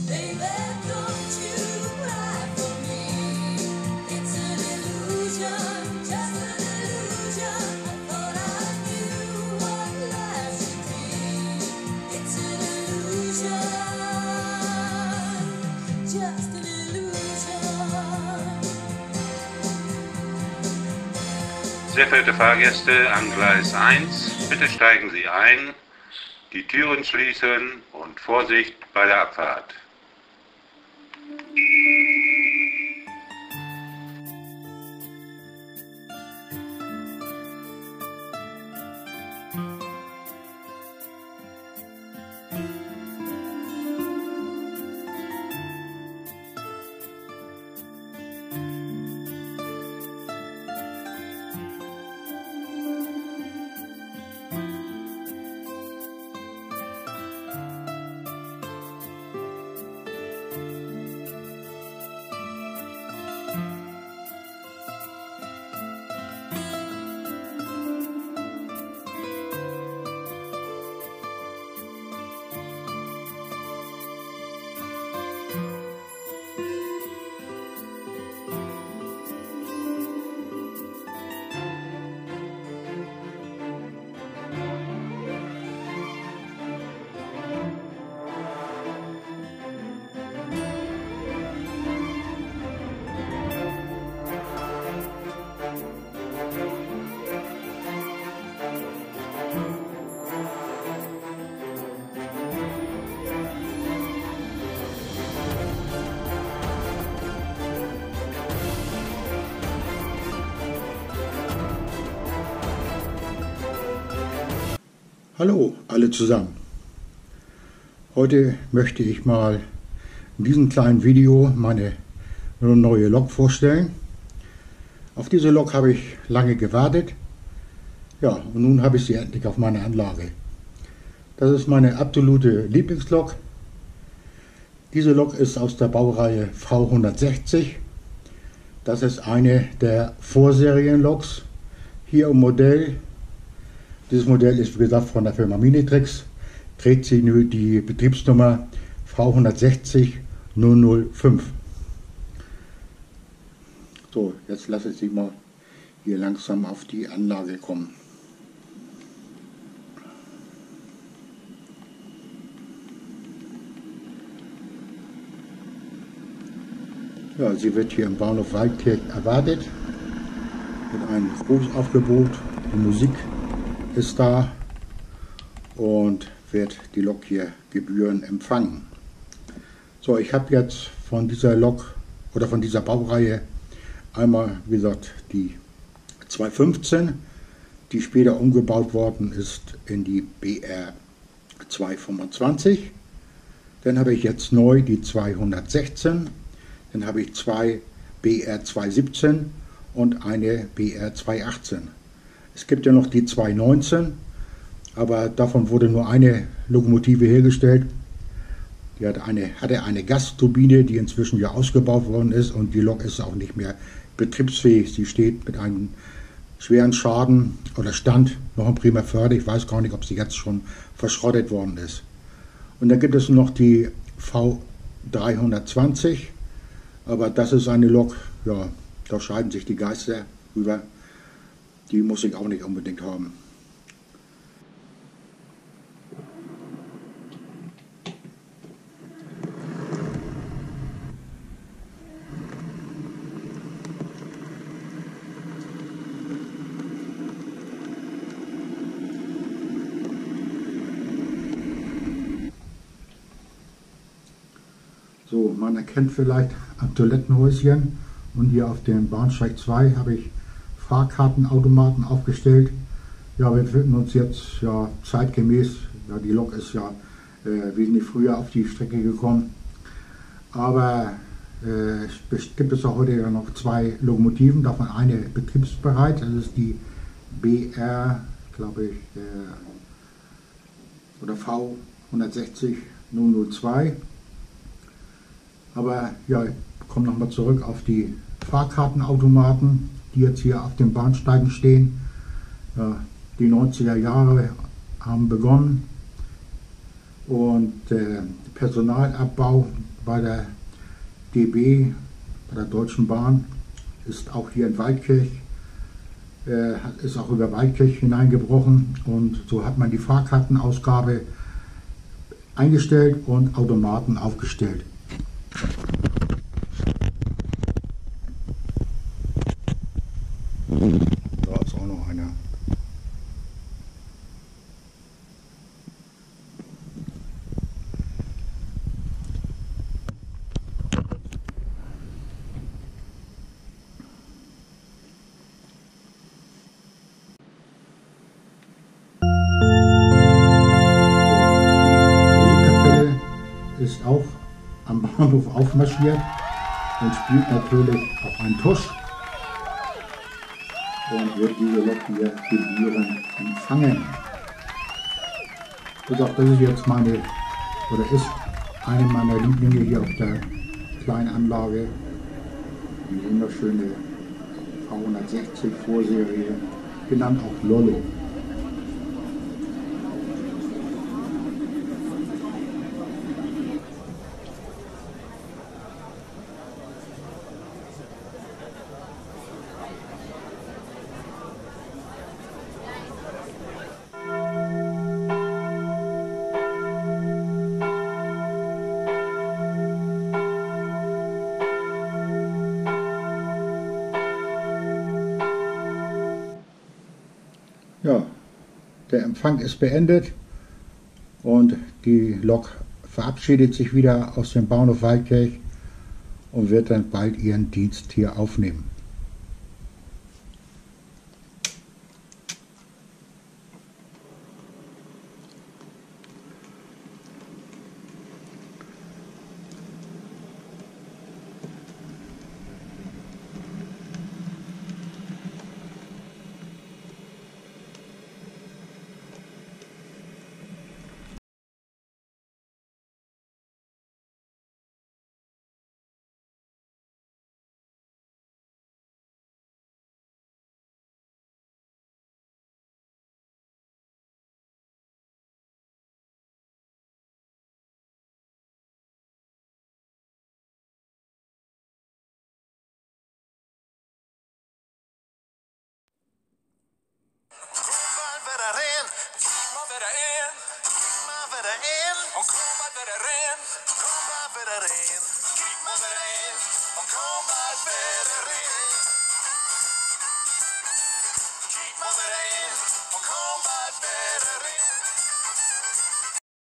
Sehr verehrte Fahrgäste an Gleis 1, bitte steigen Sie ein, die Türen schließen und Vorsicht bei der Abfahrt. Hallo alle zusammen. Heute möchte ich mal in diesem kleinen Video meine neue Lok vorstellen. Auf diese Lok habe ich lange gewartet. Ja, und nun habe ich sie endlich auf meiner Anlage. Das ist meine absolute Lieblingslok. Diese Lok ist aus der Baureihe V160. Das ist eine der Vorserienloks hier im Modell. Dieses Modell ist, wie gesagt, von der Firma Minitrix, trägt sie nur die Betriebsnummer V160 005. So, jetzt lasse ich sie mal hier langsam auf die Anlage kommen. Ja, sie wird hier im Bahnhof Waldkirch erwartet, mit einem Großaufgebot. Die Musik ist da und wird die Lok hier gebührend empfangen. So, ich habe jetzt von dieser Lok oder von dieser Baureihe einmal, wie gesagt, die 215, die später umgebaut worden ist in die BR 225. Dann habe ich jetzt neu die 216, dann habe ich zwei BR 217 und eine BR 218. Es gibt ja noch die 219, aber davon wurde nur eine Lokomotive hergestellt. Die hatte eine Gasturbine, die inzwischen ja ausgebaut worden ist, und die Lok ist auch nicht mehr betriebsfähig. Sie steht mit einem schweren Schaden oder stand noch in Bremervörde. Ich weiß gar nicht, ob sie jetzt schon verschrottet worden ist. Und dann gibt es noch die V320, aber das ist eine Lok, ja, da scheiden sich die Geister rüber. Die muss ich auch nicht unbedingt haben. So, man erkennt vielleicht am Toilettenhäuschen, und hier auf dem Bahnsteig 2 habe ich Fahrkartenautomaten aufgestellt. Ja, wir befinden uns jetzt ja zeitgemäß, ja, die Lok ist ja wesentlich früher auf die Strecke gekommen, aber gibt es auch heute ja noch zwei Lokomotiven, davon eine betriebsbereit, das ist die BR, glaube ich, oder V160 002. Aber ja, ich komme nochmal zurück auf die Fahrkartenautomaten, die jetzt hier auf den Bahnsteigen stehen. Ja, die 90er Jahre haben begonnen und der Personalabbau bei der DB, bei der Deutschen Bahn, ist auch hier in Waldkirch, ist auch über Waldkirch hineingebrochen, und so hat man die Fahrkartenausgabe eingestellt und Automaten aufgestellt. Da ist auch noch einer. Ist auch am Bahnhof aufmarschiert und spielt natürlich auch einen Tusch und wird diese Lok hier gebührend empfangen. Und auch das ist jetzt ist eine meiner Lieblinge hier auf der Kleinanlage. Die wunderschöne V160 Vorserie, genannt auch Lollo. Ja, der Empfang ist beendet und die Lok verabschiedet sich wieder aus dem Bahnhof Waldkirch und wird dann bald ihren Dienst hier aufnehmen. Kijk maar weer in, kom maar weer in.